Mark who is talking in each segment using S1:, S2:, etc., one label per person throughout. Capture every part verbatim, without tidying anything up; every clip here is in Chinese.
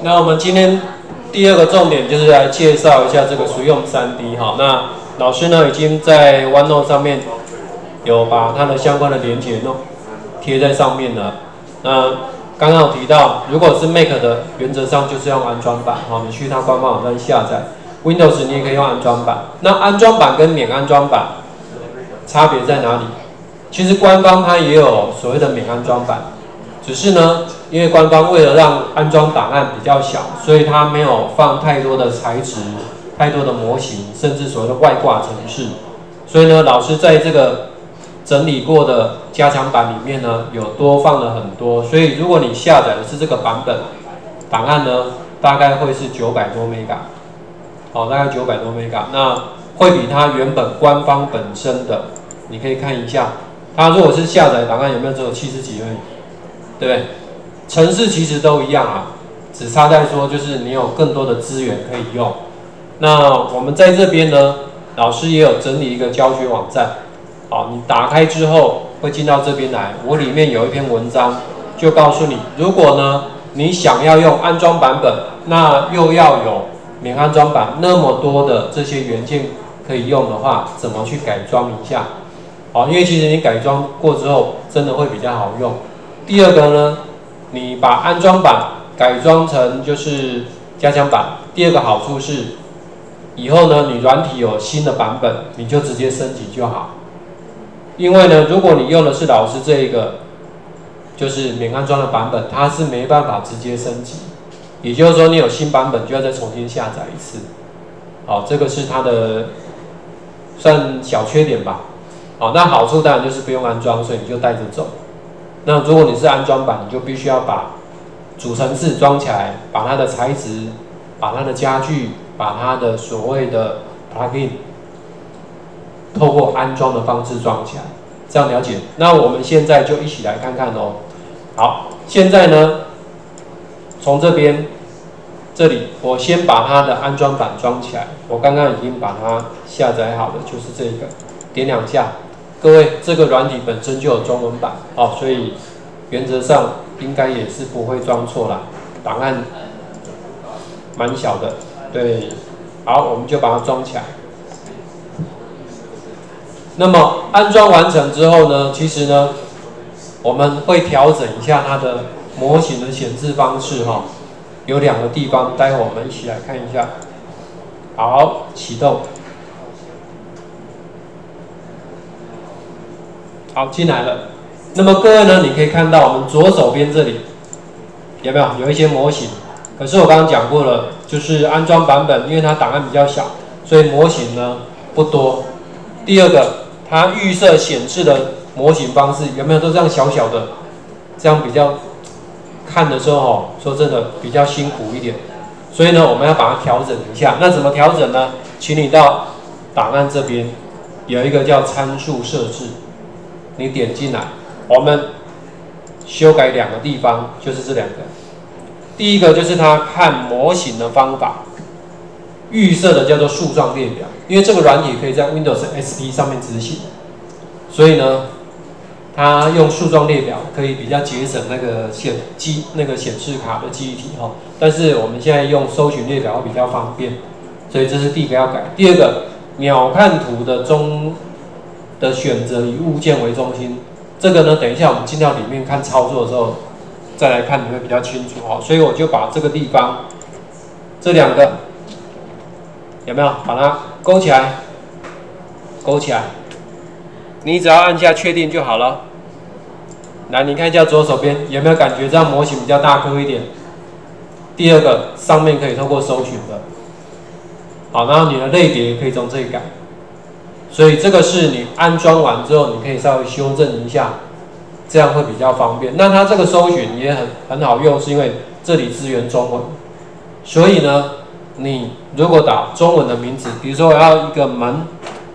S1: 那我们今天第二个重点就是来介绍一下这个实用 三 D 哈。那老师呢已经在 OneNote 上面有把它的相关的连结弄贴在上面了。那刚刚有提到，如果是 Mac 的，原则上就是用安装版哈，你去它官方网站下载。Windows 你也可以用安装版。那安装版跟免安装版差别在哪里？其实官方它也有所谓的免安装版，只是呢，因为官方为了让安装档案比较小，所以它没有放太多的材质、太多的模型，甚至所谓的外挂程式。所以呢，老师在这个整理过的加强版里面呢，有多放了很多。所以如果你下载的是这个版本，档案呢大概会是九百多 mega， 好，大概九百多 mega， 那会比它原本官方本身的，你可以看一下，它如果是下载档案有没有只有七十几而已，对不对？程式其实都一样啊，只差在说就是你有更多的资源可以用。那我们在这边呢，老师也有整理一个教学网站。好，你打开之后会进到这边来，我里面有一篇文章，就告诉你，如果呢你想要用安装版本，那又要有免安装版那么多的这些元件可以用的话，怎么去改装一下？好，因为其实你改装过之后，真的会比较好用。第二个呢，你把安装版改装成就是加强版，第二个好处是，以后呢你软体有新的版本，你就直接升级就好。因为呢，如果你用的是老师这一个就是免安装的版本，它是没办法直接升级，也就是说你有新版本就要再重新下载一次。好，这个是它的算小缺点吧。好，那好处当然就是不用安装，所以你就带着走。那如果你是安装版，你就必须要把主程式装起来，把它的材质、把它的家具、把它的所谓的 plugin。透过安装的方式装起来，这样了解。那我们现在就一起来看看哦。好，现在呢，从这边这里，我先把它的安装版装起来。我刚刚已经把它下载好了，就是这个，点两下。各位，这个软体本身就有中文版哦，所以原则上应该也是不会装错啦。档案蛮小的，对。好，我们就把它装起来。那么安装完成之后呢，其实呢，我们会调整一下它的模型的显示方式哈，有两个地方，待会我们一起来看一下。好，启动。好，进来了。那么各位呢，你可以看到我们左手边这里有没有有一些模型？可是我刚刚讲过了，就是安装版本，因为它档案比较小，所以模型呢不多。第二个，它预设显示的模型方式有没有都这样小小的，这样比较看的时候哦，说真的比较辛苦一点。所以呢，我们要把它调整一下。那怎么调整呢？请你到档案这边有一个叫参数设置，你点进来，我们修改两个地方，就是这两个。第一个就是它看模型的方法。预设的叫做树状列表，因为这个软体可以在 Windows S P 上面执行，所以呢，它用树状列表可以比较节省那个显记那个显示卡的记忆体哈。但是我们现在用搜寻列表会比较方便，所以这是第一个要改。第二个，秒看图的中的选择以物件为中心，这个呢，等一下我们进到里面看操作的时候再来看，你会比较清楚哈。所以我就把这个地方这两个。有没有把它勾起来？勾起来，你只要按下确定就好了。来，你看一下左手边有没有感觉这样模型比较大颗一点？第二个，上面可以透过搜寻的，好，然后你的类别可以从这里改。所以这个是你安装完之后，你可以稍微修正一下，这样会比较方便。那它这个搜寻也很很好用，是因为这里支援中文，所以呢。你如果打中文的名字，比如说我要一个门，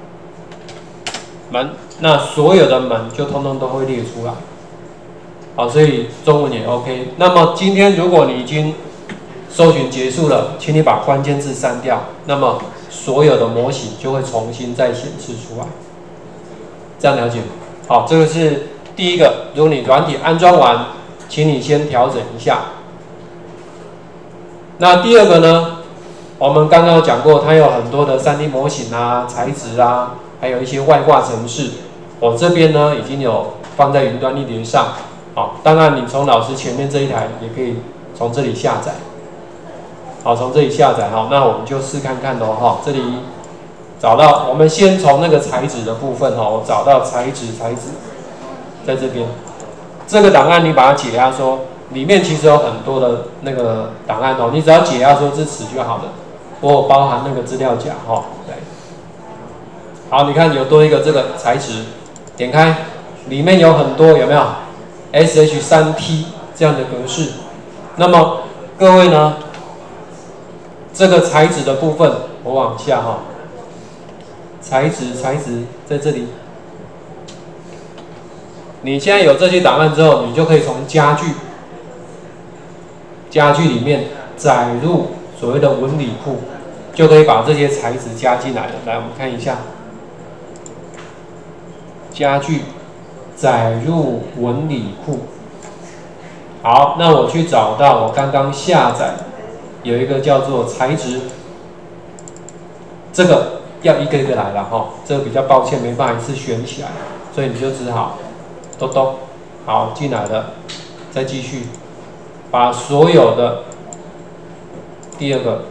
S1: 门，那所有的门就通通都会列出来。好，所以中文也 OK。那么今天如果你已经搜寻结束了，请你把关键字删掉，那么所有的模型就会重新再显示出来。这样了解？好，这个是第一个。如果你软体安装完，请你先调整一下。 那第二个呢，我们刚刚有讲过，它有很多的 三 D 模型啊、材质啊，还有一些外挂程式。我这边呢已经有放在云端硬碟上。好，当然你从老师前面这一台也可以从这里下载。好，从这里下载。好，那我们就试看看喽。哈，这里找到，我们先从那个材质的部分哈，我找到材质，材质在这边。这个档案你把它解压缩，里面其实有很多的那个档案哦，你只要解压缩支持就好了。我有包含那个资料夹哈，对。好，你看有多一个这个材质，点开，里面有很多有没有 S H 三 T 这样的格式？那么各位呢，这个材质的部分，我往下哈，材质材质在这里。你现在有这些档案之后，你就可以从家具家具里面载入所谓的纹理库，就可以把这些材质加进来了。来，我们看一下，家具载入纹理库。好，那我去找到我刚刚下载有一个叫做材质，这个要一个一个来了哈，这个比较抱歉没办法一次选起来，所以你就只好咚咚，好进来了，再继续把所有的第二个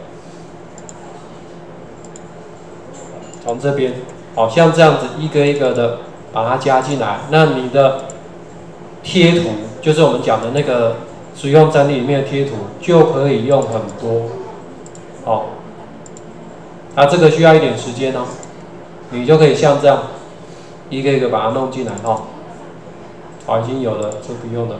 S1: 从这边，好像这样子一个一个的把它加进来。那你的贴图就是我们讲的那个使用专利里面的贴图，就可以用很多。哦，那这个需要一点时间哦，你就可以像这样一个一个把它弄进来哦。好，已经有了，就不用了。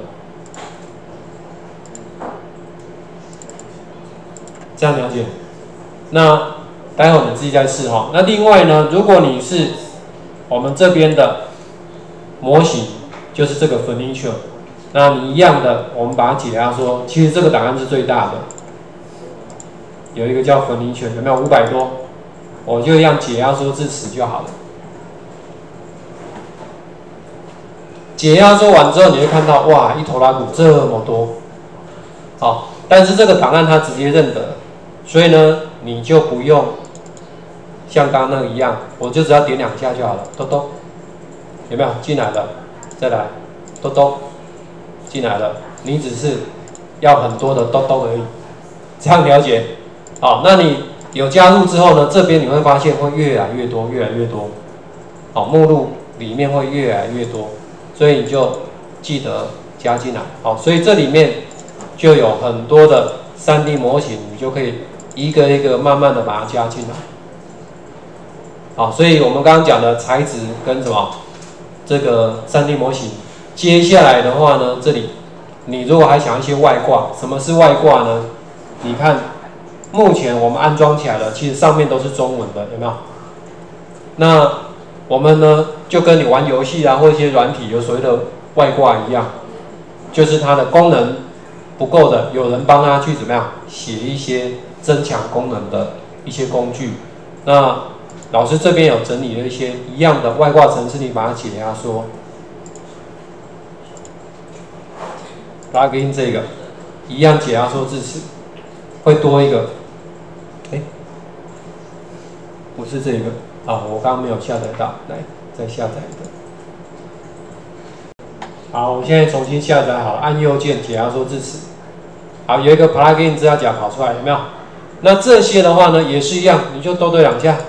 S1: 这样了解？那待会儿你自己再试哈。那另外呢，如果你是我们这边的模型，就是这个 furniture， 那你一样的，我们把它解压缩，其实这个档案是最大的，有一个叫 furniture， 有没有五百多？我就一样解压缩至此就好了。解压缩完之后，你会看到哇，一头拉骨这么多，好，但是这个档案它直接认得，所以呢，你就不用像刚刚那个一样，我就只要点两下就好了，咚咚，有没有进来了？再来，咚咚，进来了，你只是要很多的咚咚而已，这样了解？好，那你有加入之后呢，这边你会发现会越来越多，越来越多，好，目录里面会越来越多。所以你就记得加进来，好，所以这里面就有很多的 三 D 模型，你就可以一个一个慢慢的把它加进来，好，所以我们刚刚讲的材质跟什么这个 三 D 模型，接下来的话呢，这里你如果还想一些外挂，什么是外挂呢？你看目前我们安装起来了，其实上面都是中文的，有没有？那我们呢，就跟你玩游戏啊，或一些软体有所谓的外挂一样，就是它的功能不够的，有人帮他去怎么样写一些增强功能的一些工具。那老师这边有整理了一些一样的外挂程式，你把它解压缩 ，plugin 这个一样解压缩支持，会多一个，哎，不是这个。啊，我刚刚没有下载到，来再下载一个。好，我现在重新下载好了，按右键解压缩支持。好，有一个 plugin 资料夹跑出来，有没有？那这些的话呢，也是一样，你就抖抖两下，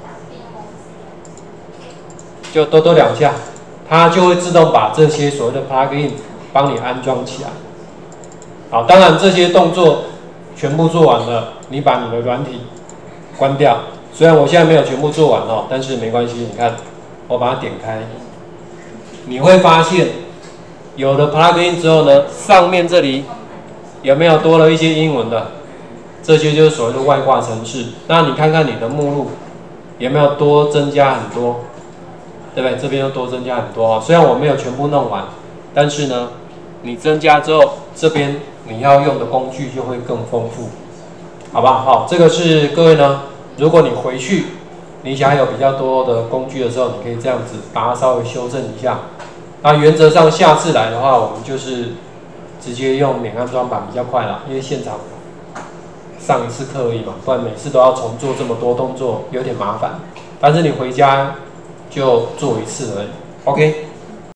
S1: 就抖抖两下，它就会自动把这些所谓的 plugin 帮你安装起来。好，当然这些动作全部做完了，你把你的软体关掉。虽然我现在没有全部做完哦，但是没关系。你看，我把它点开，你会发现有了 plugin 之后呢，上面这里有没有多了一些英文的？这些就是所谓的外挂程式。那你看看你的目录有没有多增加很多？对不对？这边又多增加很多哦。虽然我没有全部弄完，但是呢，你增加之后，这边你要用的工具就会更丰富，好吧？好，这个是各位呢。如果你回去，你想有比较多的工具的时候，你可以这样子把它稍微修正一下。那原则上下次来的话，我们就是直接用免安装版比较快啦，因为现场上一次课而已嘛，不然每次都要重做这么多动作，有点麻烦。但是你回家就做一次而已 ，OK。